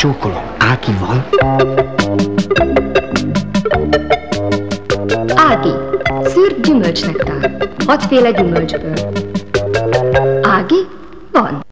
Csókolom. Ágival? Ági, szűrt gyümölcsnektár, 6 féle gyümölcsből. Ági, van.